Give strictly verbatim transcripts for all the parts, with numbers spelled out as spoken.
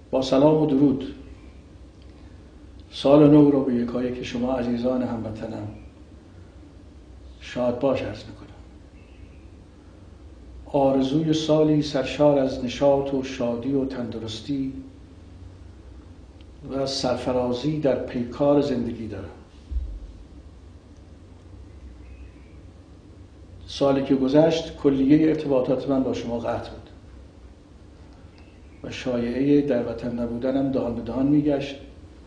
با سلام و درود، سال نو رو به یکایک شما عزیزان هموطنم شاد باش عرض میکنم. آرزوی سالی سرشار از نشاط و شادی و تندرستی و سرفرازی در پیکار زندگی دارم. سالی که گذشت کلیه ارتباطات من با شما قطع بود و شایعه در وطن نبودنم دهان به دهان میگشت،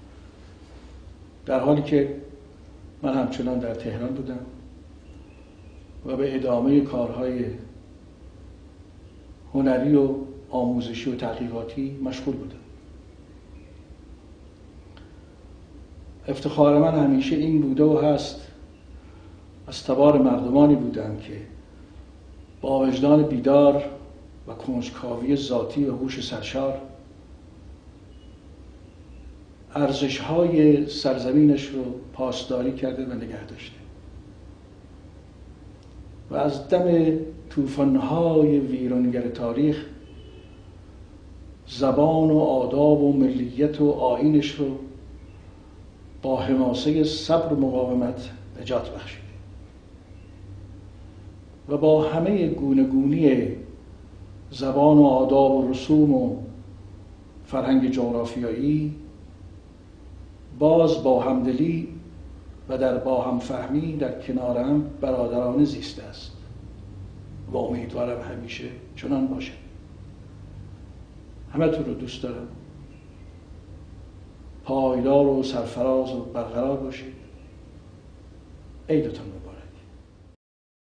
در حالی که من همچنان در تهران بودم و به ادامه کارهای هنری و آموزشی و تحقیقاتی مشغول بودم. افتخار من همیشه این بوده و هست از تبار مردمانی بودم که با وجدان بیدار و کنجکاوی ذاتی و هوش سرشار ارزش‌های سرزمینش رو پاسداری کرده و نگه داشته و از دم طوفان‌های ویرانگر تاریخ زبان و آداب و ملیت و آیینش رو با حماسه صبر و مقاومت نجات بخشید و با همه گونه‌گونی زبان و آداب و رسوم و فرهنگ جغرافیایی باز با همدلی و در با هم فهمی در کنارم برادرانه زیسته است و امیدوارم همیشه چنان باشه. همه تون رو دوست دارم. پایدار و سرفراز و برقرار باشید. عیدتون مبارک.